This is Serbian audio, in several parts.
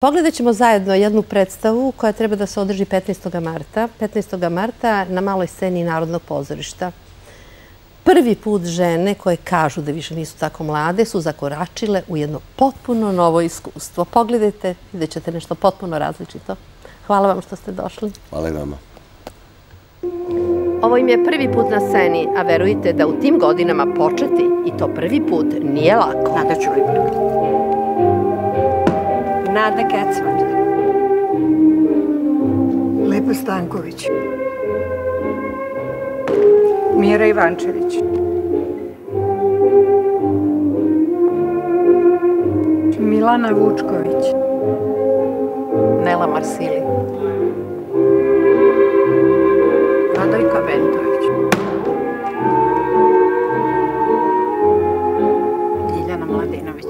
Pogledat ćemo zajedno jednu predstavu koja treba da se održi 15. marta. 15. marta na maloj sceni Narodnog pozorišta. Prvi put žene koje kažu da više nisu tako mlade su zakoračile u jedno potpuno novo iskustvo. Pogledajte, vidjet ćete nešto potpuno različito. Hvala vam što ste došli. Hvala i vama. Ovo im je prvi put na sceni, a verujte da u tim godinama početi, i to prvi put, nije lako. Nada Ćulibrk. Nada Kecman. Lepa Stanković. Mira Ivančević. Milana Vučković. Nela Marsili. Radojka Bentović. Ljiljana Mladinović.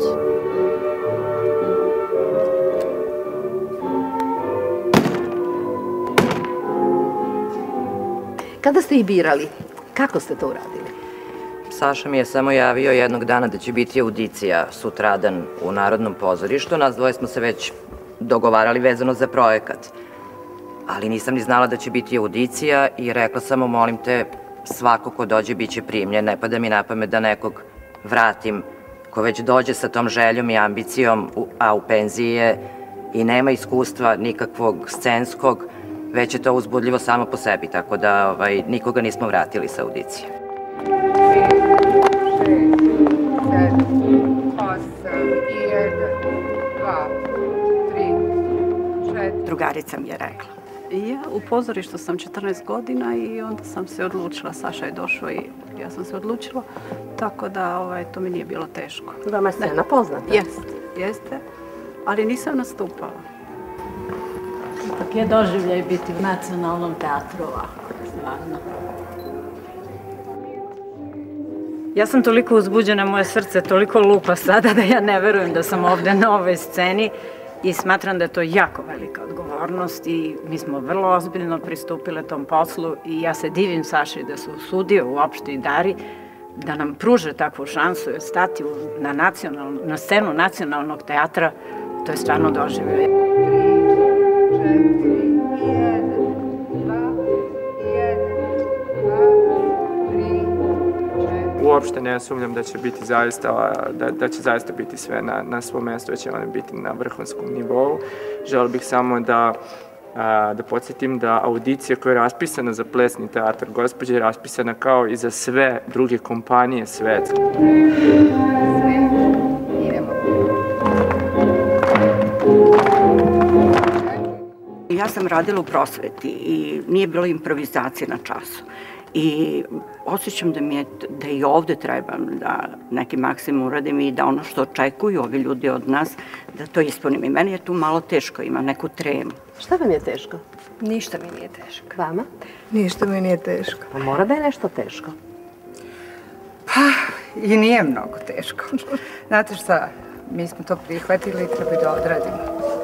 Kada ste ih birali, kako ste to uradili? Saša mi je samo javio jednog dana da će biti audicija sutradan u Narodnom pozorištu. Nas dvoje smo se već dogovarali vezano za projekat. Ali nisam ni znala da će biti audicija i rekla sam mu, molim te, svako ko dođe bit će primljen. Ne pada mi na pamet da nekog vratim ko već dođe sa tom željom i ambicijom, a u penziji je i nema iskustva nikakvog scenskog, već je to uzbudljivo samo po sebi, tako da nikoga nismo vratili sa audicije. 5, 6, 7, 8, 1, 2, 3, 4. Drugarica mi je rekla. Ja u pozorištu sam 14 godina i onda sam se odlučila, Saša je došao i ja sam se odlučila, tako da to mi nije bilo teško. Vama je scena poznata? Jeste, ali nisam nastupala. Ipak je doživljaj biti u Nacionalnom teatru ovako, stvarno. Ja sam toliko uzbuđena, moje srce toliko lupa sada da ja ne verujem da sam ovde na ovoj sceni i smatram da je to jako velika odgovornost i mi smo vrlo ozbiljno pristupile tom poslu i ja se divim Saši da se usudio uopšte i Dari da nam pruže takvu šansu jer stati na scenu Nacionalnog teatra, to je stvarno doživljaj. Uopšte ne sumnjam da će biti zaista biti sve na svom mestu, da će one biti na vrhunskom nivou. Želeo bih samo da podsjetim da audicija koja je raspisana za plesni teatar Gospođe je raspisana kao i za sve druge kompanije svetske. Ja sam radila u prosveti i nije bilo improvizacije na času. I osjećam da i ovde trebam da neki maksimum uradim i da ono što očekuju ovi ljudi od nas, da to ispunim. I meni je tu malo teško, imam neku tremu. Šta vam je teško? Ništa mi nije teško. Vama? Ništa mi nije teško. A mora da je nešto teško? Pa, i nije mnogo teško. Znate šta, mi smo to prihvatili i treba da odradimo.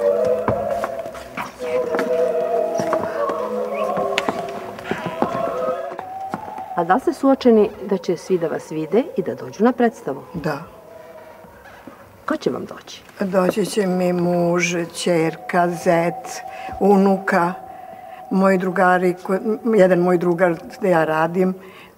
A da li ste suočeni da će svi da vas vide i da dođu na predstavu? Da. Ko će vam doći? Doći će mi muž, ćerka, zet, unuka, moji drugari, jedan moj drugar gde ja radim,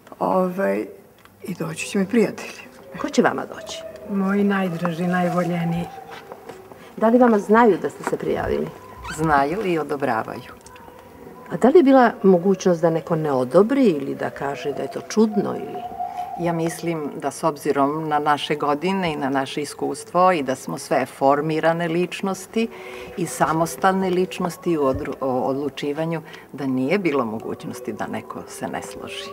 i doći će mi prijatelji. Ko će vama doći? Moji najdraži, najvoljeniji. Da li vama znaju da ste se prijavili? Znaju i odobravaju. A da li je bila mogućnost da neko ne odobri ili da kaže da je to čudno ili... Ja mislim da s obzirom na naše godine i na naše iskustvo i da smo sve formirane ličnosti i samostalne ličnosti u odlučivanju, da nije bilo mogućnosti da neko se ne složi.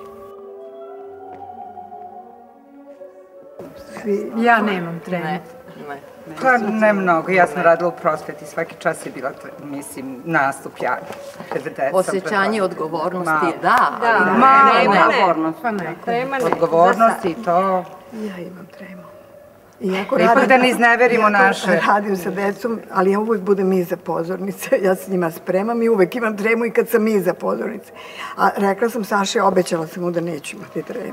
Ja nemam tremu. Pa ne mnogo, ja sam radila u prosveti, svaki čas je bila, mislim, nastup javni. Osjećanje odgovornosti, da, ali nema odgovornosti. Pa ne, odgovornosti i to... Ja imam tremu. Ipak da ne izneverimo naše... Radim sa decom, ali ja uvek budem iza pozornice, ja se njima spremam i uvek imam tremu i kad sam iza pozornice. A rekla sam Saši, obećala sam mu da neću imati tremu.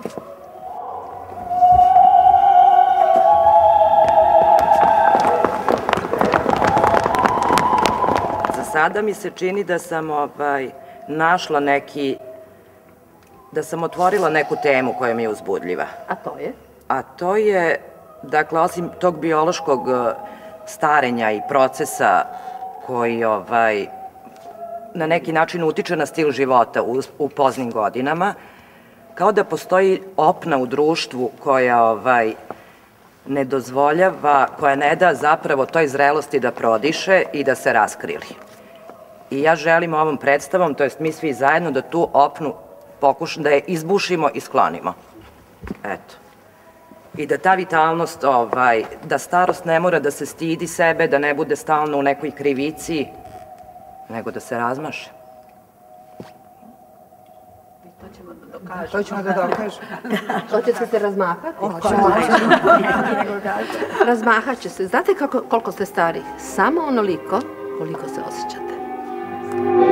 sada mi se čini da sam našla da sam otvorila neku temu koja mi je uzbudljiva. A to je? A to je, dakle, osim tog biološkog starenja i procesa koji na neki način utiče na stil života u poznim godinama, kao da postoji opna u društvu koja ne dozvoljava, koja ne da zapravo toj zrelosti da prodiše i da se raskrili. I ja želim ovom predstavom, to jest mi svi zajedno, da tu opnu da je izbušimo i sklonimo. Eto. I da ta vitalnost, da starost ne mora da se stidi sebe, da ne bude stalno u nekoj krivici, nego da se razmaše. To ćemo da dokažemo. To ćemo da dokažemo. Hoćete se razmahati? Hoćemo. Razmahat će se. Znate koliko ste stari? Samo onoliko koliko se osjećate.